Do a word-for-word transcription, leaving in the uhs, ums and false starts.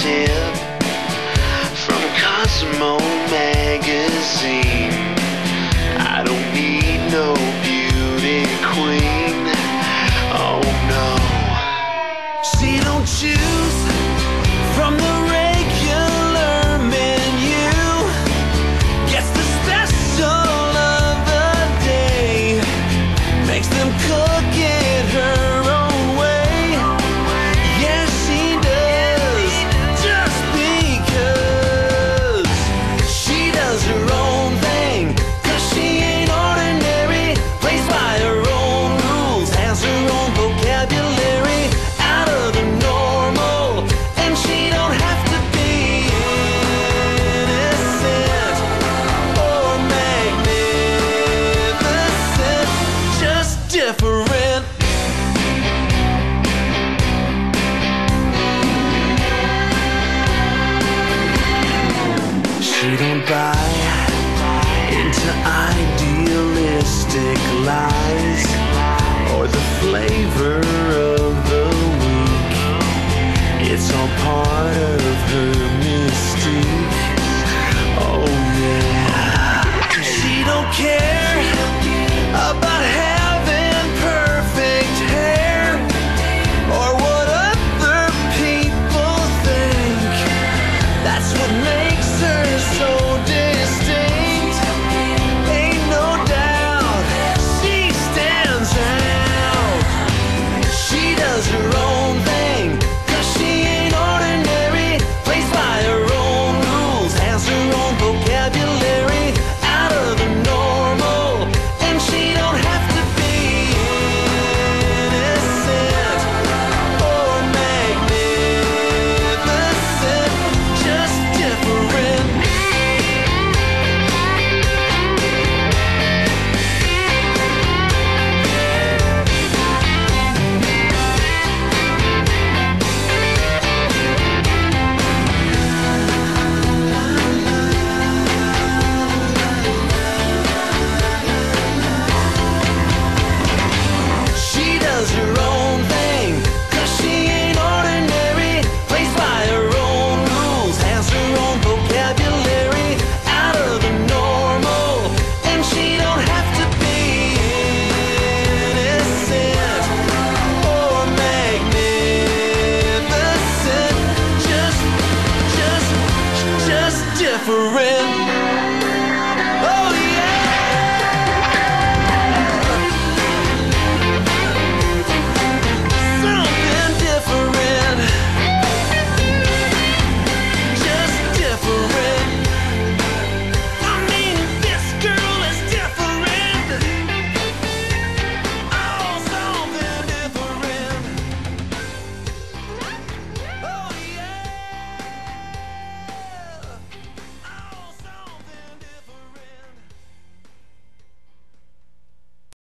tip from Cosmo magazine. I don't need no beauty queen. Oh no. She don't choose from the regular menu. Gets the special of the day. Makes them cook it her own way. Yes, she does. Just because she does her own thing. Cause she ain't ordinary. Plays by her own rules. Has her own vocabulary. Out of the normal. And she don't have to be innocent or magnificent. Just different. She don't buy into idealistic lies or the flavor of the week. It's all part of her mystique. Oh yeah. She don't care about having perfect hair or what other people think. That's what makes her so distinct. Ain't no doubt she stands out. She does her own thing. Cause she ain't ordinary. Plays by her own rules. Has her own vocabulary. Out of the normal. And she don't have to be innocent or magnificent. Just different. She does her own thing. Cause she ain't ordinary. Plays by her own rules. Has her own vocabulary. Out of the normal. And she don't have to be innocent or magnificent. Just, just, just different.